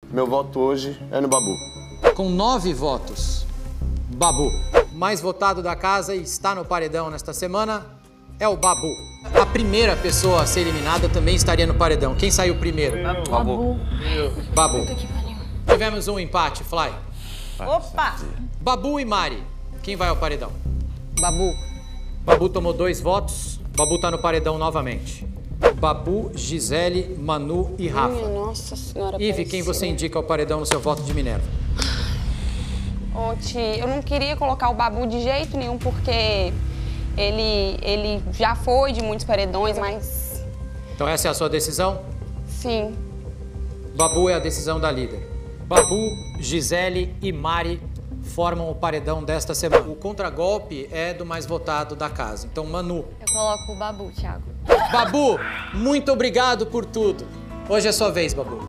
Meu voto hoje é no Babu. Com 9 votos, Babu. Mais votado da casa e está no paredão nesta semana é o Babu. A primeira pessoa a ser eliminada também estaria no paredão. Quem saiu primeiro? Babu. Babu. Tivemos um empate, Fly. Opa! Babu e Mari. Quem vai ao paredão? Babu. Babu tomou 2 votos. Babu tá no paredão novamente. Babu, Gisele, Manu e Rafa. Minha nossa senhora. Ive, quem você indica ao paredão no seu voto de Minerva? Ô, Ti, eu não queria colocar o Babu de jeito nenhum, porque ele já foi de muitos paredões, mas... Então essa é a sua decisão? Sim. Babu é a decisão da líder. Babu, Gisele e Mari formam o paredão desta semana. O contragolpe é do mais votado da casa. Então, Manu. Eu coloco o Babu, Thiago. Babu, muito obrigado por tudo. Hoje é sua vez, Babu.